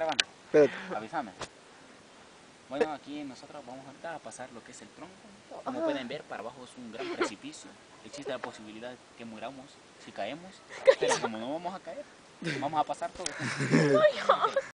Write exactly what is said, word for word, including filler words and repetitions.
grabando. Espérate. Avísame. Bueno, aquí nosotros vamos ahorita a pasar lo que es el tronco. Como pueden ver, para abajo es un gran precipicio. Existe la posibilidad que muramos si caemos. Pero como no vamos a caer, vamos a pasar todo.